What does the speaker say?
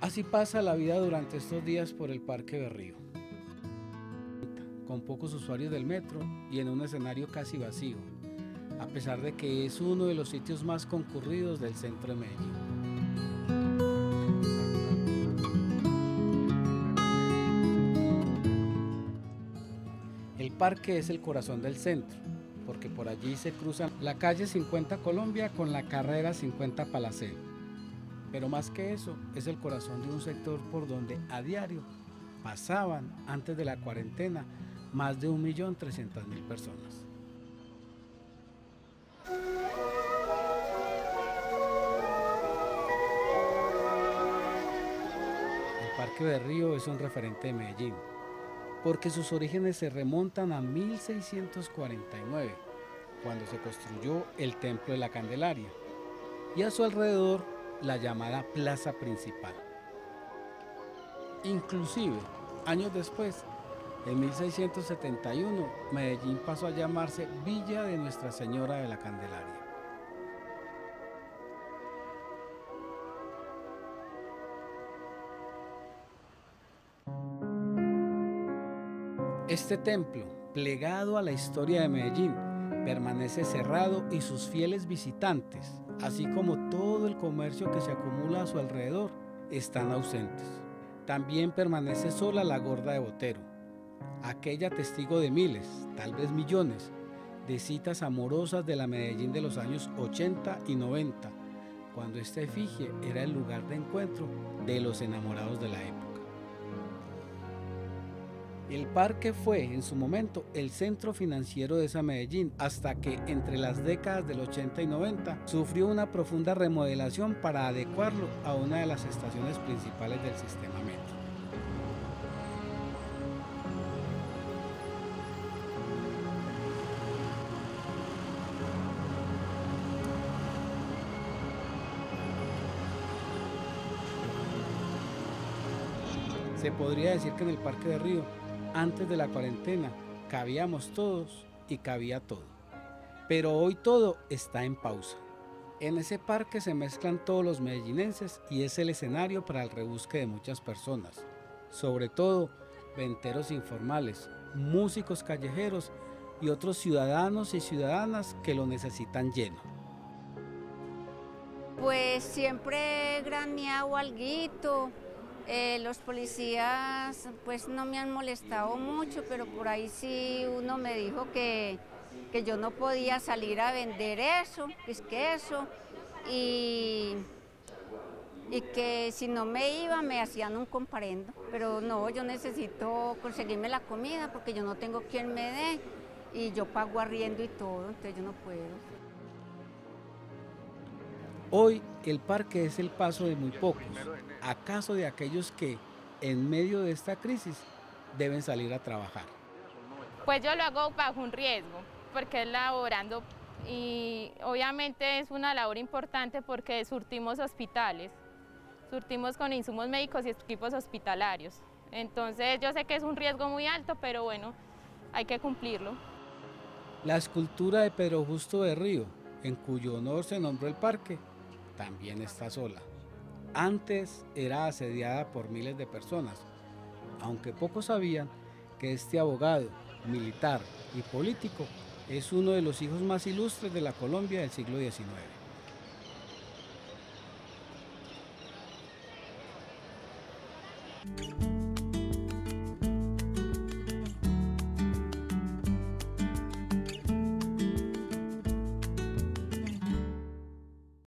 Así pasa la vida durante estos días por el Parque Berrío, con pocos usuarios del metro y en un escenario casi vacío, a pesar de que es uno de los sitios más concurridos del centro de Medellín. El parque es el corazón del centro, porque por allí se cruzan la calle 50 Colombia con la carrera 50 Palacén. Pero más que eso, es el corazón de un sector por donde a diario pasaban, antes de la cuarentena, más de 1.300.000 personas. El Parque Berrío es un referente de Medellín, porque sus orígenes se remontan a 1649, cuando se construyó el Templo de la Candelaria, y a su alrededor la llamada Plaza Principal. Inclusive, años después, en 1671, Medellín pasó a llamarse Villa de Nuestra Señora de la Candelaria. Este templo, plegado a la historia de Medellín, permanece cerrado y sus fieles visitantes, así como todo el comercio que se acumula a su alrededor, están ausentes. También permanece sola la Gorda de Botero, aquella testigo de miles, tal vez millones, de citas amorosas de la Medellín de los años 80 y 90, cuando esta efigie era el lugar de encuentro de los enamorados de la época. El parque fue, en su momento, el centro financiero de esa Medellín, hasta que, entre las décadas del 80 y 90, sufrió una profunda remodelación para adecuarlo a una de las estaciones principales del sistema metro. Se podría decir que en el Parque Berrío, antes de la cuarentena, cabíamos todos y cabía todo. Pero hoy todo está en pausa. En ese parque se mezclan todos los medellinenses y es el escenario para el rebusque de muchas personas. Sobre todo, venteros informales, músicos callejeros y otros ciudadanos y ciudadanas que lo necesitan lleno. Pues siempre graneado alguito. Los policías pues no me han molestado mucho, pero por ahí sí uno me dijo que yo no podía salir a vender eso, y que si no me iba me hacían un comparendo, pero no, yo necesito conseguirme la comida porque yo no tengo quien me dé y yo pago arriendo y todo, entonces yo no puedo. Hoy el parque es el paso de muy pocos, acaso de aquellos que, en medio de esta crisis, deben salir a trabajar. Pues yo lo hago bajo un riesgo, porque es laborando y obviamente es una labor importante porque surtimos hospitales, surtimos con insumos médicos y equipos hospitalarios. Entonces yo sé que es un riesgo muy alto, pero bueno, hay que cumplirlo. La escultura de Pedro Justo Berrío, en cuyo honor se nombró el parque, también está sola. Antes era asediada por miles de personas, aunque pocos sabían que este abogado, militar y político es uno de los hijos más ilustres de la Colombia del siglo XIX.